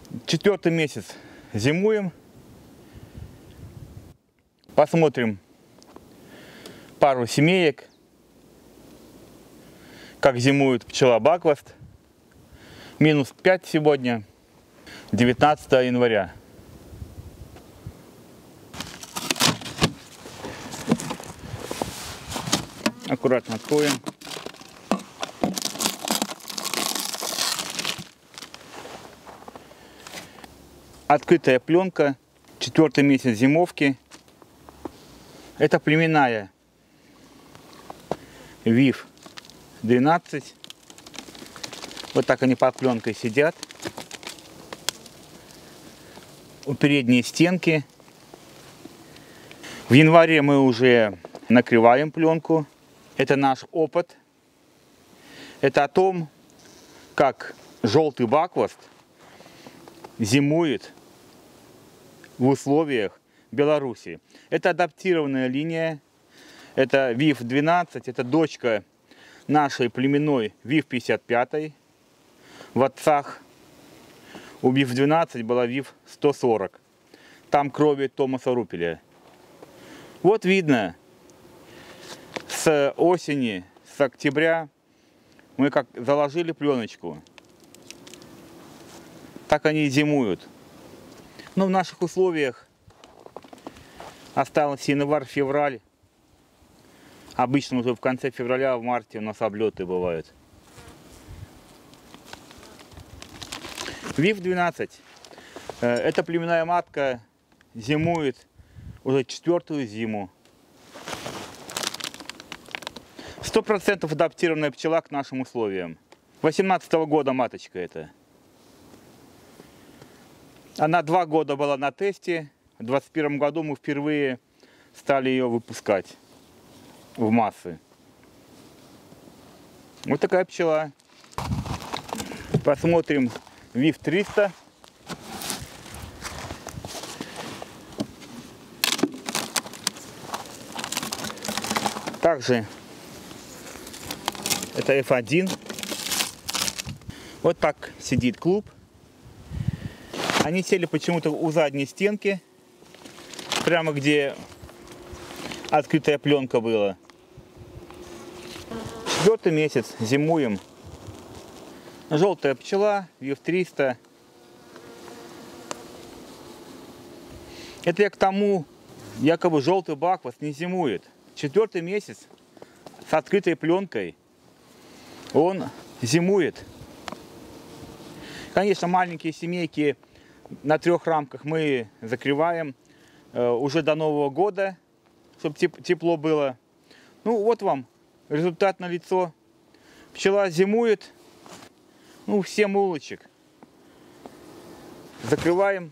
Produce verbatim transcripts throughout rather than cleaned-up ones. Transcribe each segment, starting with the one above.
Четвертый месяц зимуем. Посмотрим пару семеек, как зимует пчела Бакваст. Минус пять сегодня, девятнадцатое января. Аккуратно откроем. Открытая пленка, четвертый месяц зимовки. Это племенная ВИФ двенадцать. Вот так они под пленкой сидят. У передней стенки. В январе мы уже накрываем пленку. Это наш опыт. Это о том, как желтый Бакваст зимует в условиях Беларуси. Это адаптированная линия. Это ВИФ двенадцать. Это дочка нашей племенной ВИФ пятьдесят пять. В отцах у ВИФ двенадцать была ВИФ сто сорок. Там крови Томаса Рупеля. Вот видно, с осени, с октября мы как заложили пленочку. Так они и зимуют. Но в наших условиях остался январь-февраль. Обычно уже в конце февраля, в марте у нас облеты бывают. ВИФ двенадцать. Эта племенная матка зимует уже четвертую зиму. Сто процентов адаптированная пчела к нашим условиям. восемнадцатого года маточка это. Она два года была на тесте. В двадцать первом году мы впервые стали ее выпускать в массы. Вот такая пчела. Посмотрим ВИФ триста. Также это эф один. Вот так сидит клуб. Они сели почему-то у задней стенки, прямо где открытая пленка была. Четвертый месяц зимуем. Желтая пчела, ВИФ триста. Это я к тому, якобы желтый Бакваст не зимует. Четвертый месяц с открытой пленкой он зимует. Конечно, маленькие семейки на трех рамках мы закрываем э, уже до Нового года, чтобы теп тепло было. Ну вот вам результат налицо. Пчела зимует. Ну, семь улочек. Закрываем.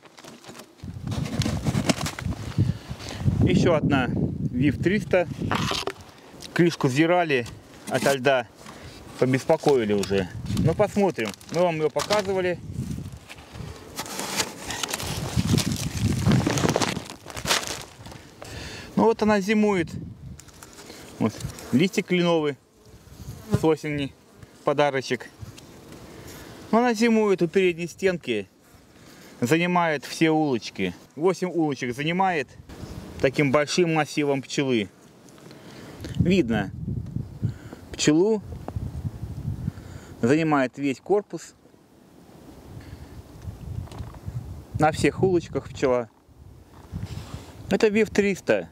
Еще одна ВИФ триста. Крышку сдирали ото льда. Побеспокоили уже. Ну, посмотрим. Мы вам ее показывали. Ну, вот она зимует. Вот. Листик кленовый с осени. Подарочек. Но она зимует у передней стенки. Занимает все улочки. восемь улочек занимает таким большим массивом пчелы. Видно пчелу. Занимает весь корпус. На всех улочках пчела. Это ВИФ триста.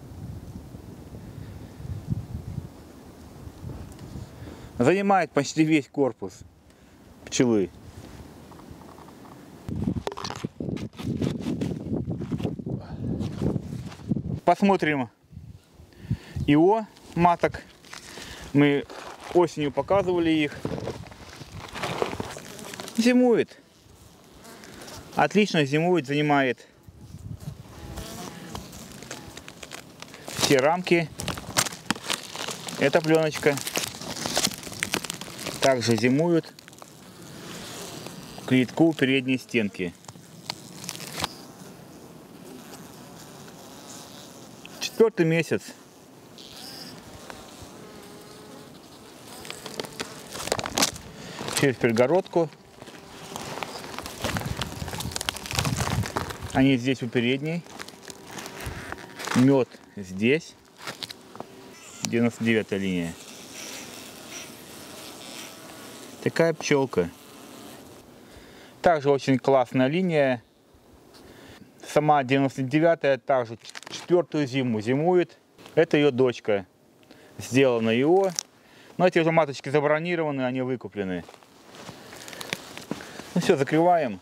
Занимает почти весь корпус пчелы. Посмотрим ИО маток. Мы осенью показывали их. Зимует. Отлично зимует, занимает все рамки. Эта пленочка. Также зимуют к литку передней стенки. Четвертый месяц. Через перегородку. Они здесь у передней. Мед здесь. девяносто девятая линия. Такая пчелка. Также очень классная линия. Сама девяносто девятая также четвертую зиму зимует. Это ее дочка. Сделана ИО. Но эти уже маточки забронированы, они выкуплены. Ну все, закрываем.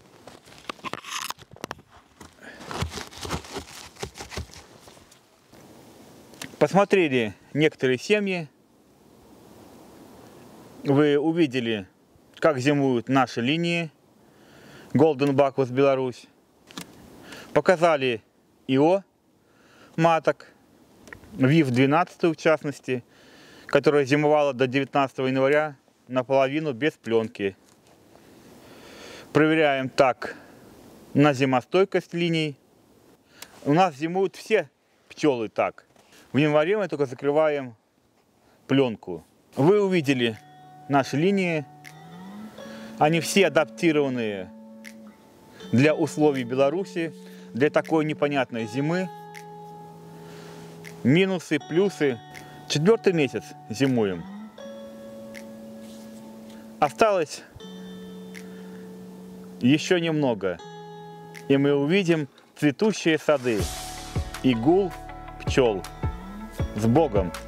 Посмотрели некоторые семьи. Вы увидели, как зимуют наши линии. Golden Bacchus Беларусь. Показали ИО маток. ВИФ двенадцать в частности, которая зимовала до девятнадцатого января наполовину без пленки. Проверяем так на зимостойкость линий. У нас зимуют все пчелы так. В январе мы только закрываем пленку. Вы увидели наши линии. Они все адаптированные для условий Беларуси, для такой непонятной зимы. Минусы, плюсы. Четвертый месяц зимуем. Осталось еще немного. И мы увидим цветущие сады и гул пчел. С Богом!